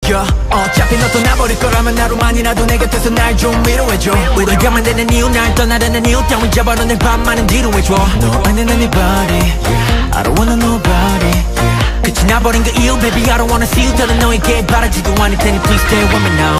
느껴 어차피 너 떠나버릴 거라면 하루만이라도 내 곁에서 날 좀 위로해줘 널 가면 되는 이유 날 떠나려는 이유 때문에 잡아놓은 내 밤만은 뒤로 해줘 No I need anybody I don't wanna nobody 끝이 나버린 그 이유 baby I don't wanna see you 다른 너에게 바라지도 않을 테니 please stay with me now